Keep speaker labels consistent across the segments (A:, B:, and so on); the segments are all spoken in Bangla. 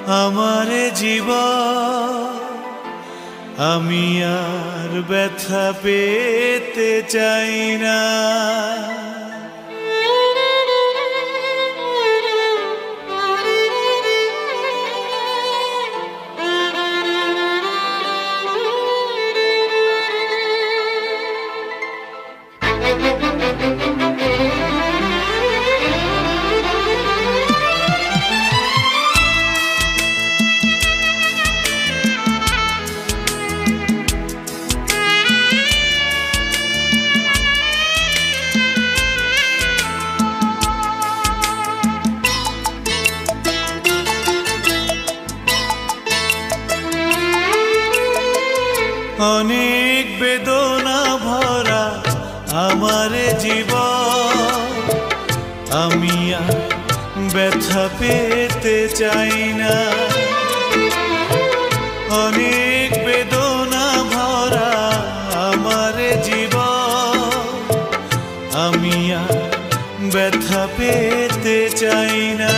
A: আমারে জীবন আমি আর ব্যথা পেতে চাই না। অনেক বেদনা ভরা আমার জীবন আমি আর ব্যথা পেতে চাই না। অনেক বেদনা ভরা আমার জীবন আমি আর ব্যথা পেতে চাই না।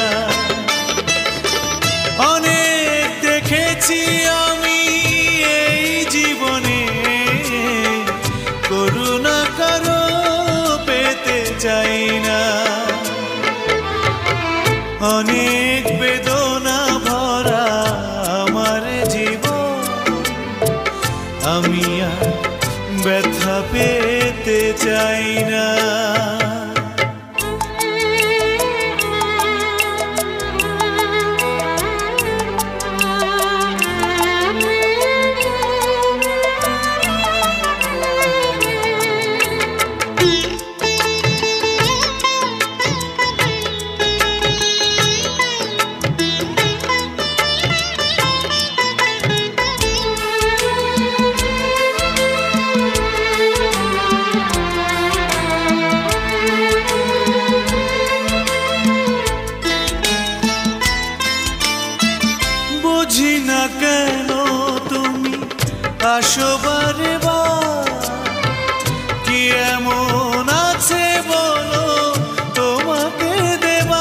A: অনেক দেখেছি আমি এই জীবনে, করুণা কারো পেতে চাই না। অনেক বেদনা ভরা আমার জীবন আমি আর ব্যথা পেতে চাই না। বুঝি না কেন তুমি আসো বারে বার, কি এমন আছে বলো তোমাকে দেবা।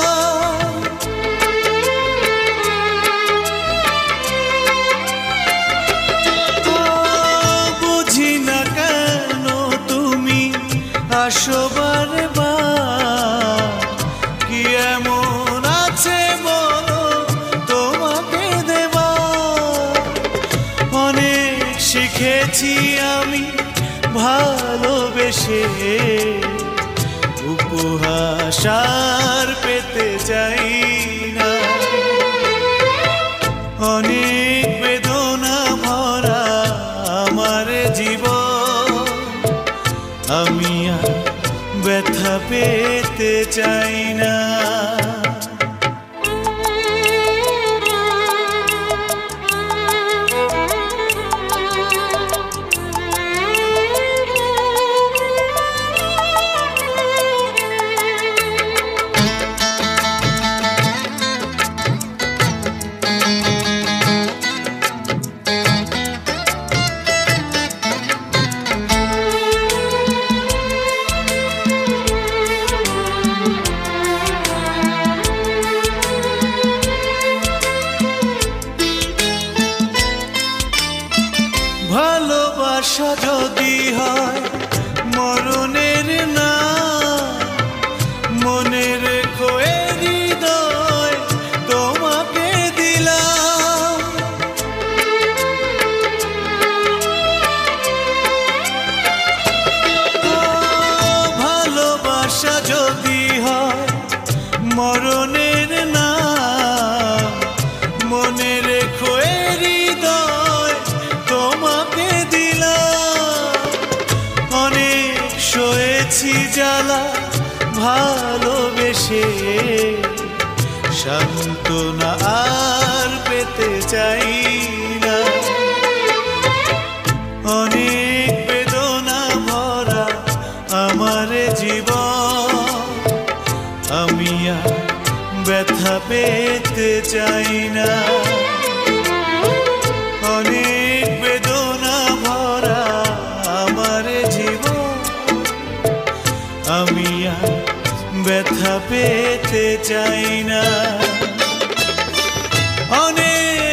A: বুঝি না কেন তুমি আসো বারে বার, কি এমন আছে বলো তোমাকে দেবা। অনেক শিখেছি আমি ভালোবেসে, উপহাস আর পেতে চাই না। অনেক বেদনা ভরা আমার জীবন আমি আর ব্যথা পেতে চাই না। ভালোবাসা যদি হয় মরণের না, মনে রেখো এ হৃদয় তোমাকে দিলাম। ভালোবাসা যদি হয় মরণের না, মনে রেখো এ হৃদয় তোমাকে দিলাম। অনেক সয়েছি জ্বালা ভালোবেসে, সান্ত্বনা আর পেতে চাই না। অনেক বেদনা ভরা আমার জীবন আমি আর ব্যথা পেতে চাই না। অনেক বেদনা ভরা আমার জীবন আমি আর ব্যথা পেতে চাই না। অনেক